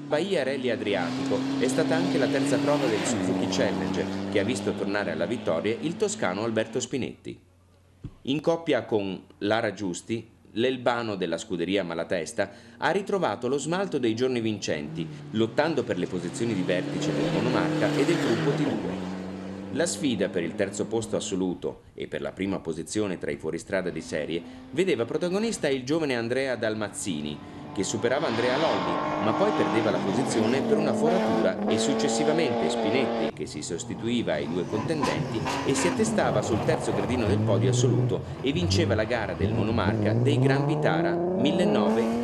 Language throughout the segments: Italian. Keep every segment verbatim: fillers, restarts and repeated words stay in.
Bahia Rally Adriatico è stata anche la terza prova del Suzuki Challenge, che ha visto tornare alla vittoria il toscano Alberto Spinetti. In coppia con Lara Giusti, l'Elbano della scuderia Malatesta ha ritrovato lo smalto dei giorni vincenti, lottando per le posizioni di vertice del monomarca e del gruppo T due. La sfida per il terzo posto assoluto e per la prima posizione tra i fuoristrada di serie vedeva protagonista il giovane Andrea Dalmazzini, che superava Andrea Lolli, ma poi perdeva la posizione per una foratura e successivamente Spinetti, che si sostituiva ai due contendenti e si attestava sul terzo gradino del podio assoluto e vinceva la gara del monomarca dei Gran Vitara millenovecento.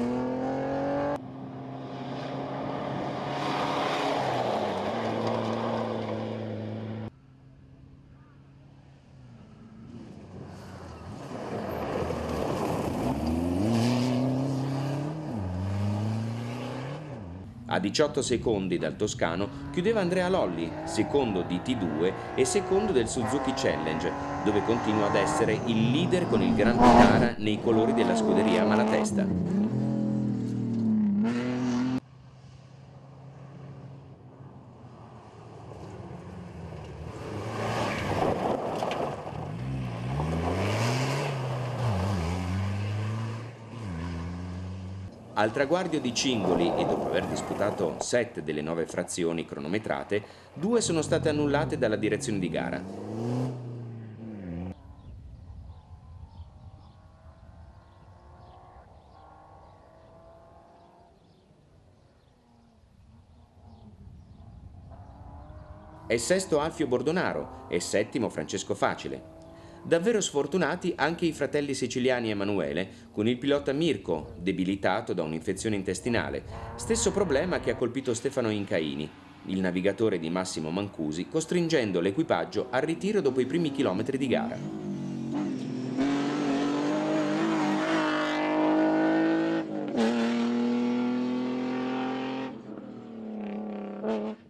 A diciotto secondi dal toscano chiudeva Andrea Lolli, secondo di T due e secondo del Suzuki Challenge, dove continua ad essere il leader con il Gran Vitara nei colori della scuderia Malatesta. Al traguardo di Cingoli e dopo aver disputato sette delle nove frazioni cronometrate, due sono state annullate dalla direzione di gara. È sesto Alfio Bordonaro e settimo Francesco Facile. Davvero sfortunati anche i fratelli siciliani Emanuele con il pilota Mirko, debilitato da un'infezione intestinale, stesso problema che ha colpito Stefano Incaini, il navigatore di Massimo Mancusi, costringendo l'equipaggio al ritiro dopo i primi chilometri di gara.